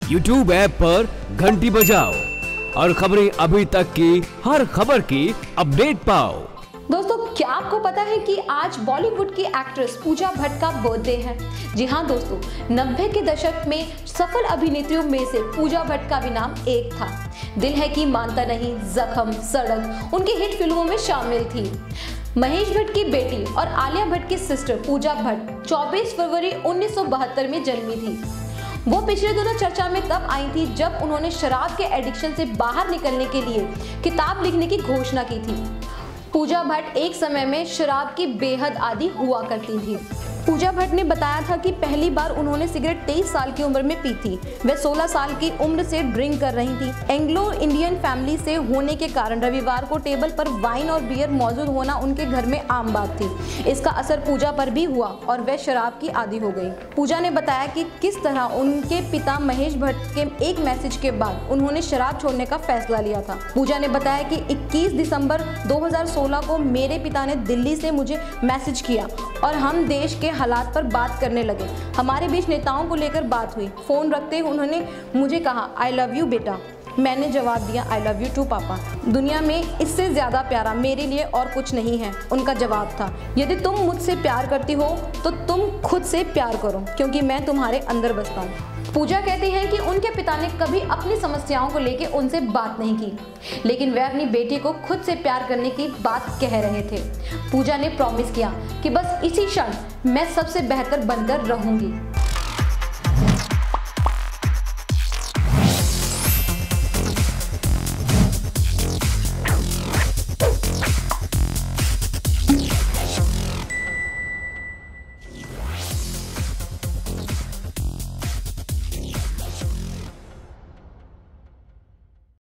YouTube app पर घंटी बजाओ और खबरें अभी तक की हर खबर की अपडेट पाओ। दोस्तों, क्या आपको पता है कि आज बॉलीवुड की एक्ट्रेस पूजा भट्ट का बर्थडे है। जी हाँ दोस्तों, 90 के दशक में सफल अभिनेत्रियों में से पूजा भट्ट का भी नाम एक था। दिल है कि मानता नहीं, जख्म, सड़क उनकी हिट फिल्मों में शामिल थी। महेश भट्ट की बेटी और आलिया भट्ट की सिस्टर पूजा भट्ट 24 फरवरी 1972 में जन्मी थी। वो पिछले दिनों चर्चा में तब आई थी जब उन्होंने शराब के एडिक्शन से बाहर निकलने के लिए किताब लिखने की घोषणा की थी। पूजा भट्ट एक समय में शराब की बेहद आदी हुआ करती थी। पूजा भट्ट ने बताया था कि पहली बार उन्होंने सिगरेट 23 साल की उम्र में पी थी। वे 16 साल की उम्र से ड्रिंक कर रही थी। एंग्लो इंडियन फैमिली से होने के कारण रविवार को टेबल पर वाइन और बियर मौजूद होना उनके घर में आम बात थी। इसका असर पूजा पर भी हुआ और वह शराब की आदी हो गई। पूजा ने बताया कि किस तरह उनके पिता महेश भट्ट के एक मैसेज के बाद उन्होंने शराब छोड़ने का फैसला लिया था। पूजा ने बताया कि 21 दिसंबर 2016 को मेरे पिता ने दिल्ली से मुझे मैसेज किया और हम देश के हालात पर बात करने लगे। हमारे बीच नेताओं को लेकर बात हुई। फोन रखते ही उन्होंने मुझे कहा, आई लव यू बेटा। मैंने जवाब दिया, आई लव यू टू पापा। दुनिया में इससे ज्यादा प्यारा मेरे लिए और कुछ नहीं है, उनका जवाब था। यदि तुम मुझसे प्यार करती हो तो तुम खुद से प्यार करो, क्योंकि मैं तुम्हारे अंदर बसता हूँ। पूजा कहती हैं कि उनके पिता ने कभी अपनी समस्याओं को लेकर उनसे बात नहीं की, लेकिन वे अपनी बेटी को खुद से प्यार करने की बात कह रहे थे। पूजा ने प्रॉमिस किया कि बस इसी क्षण मैं सबसे बेहतर बनकर रहूंगी।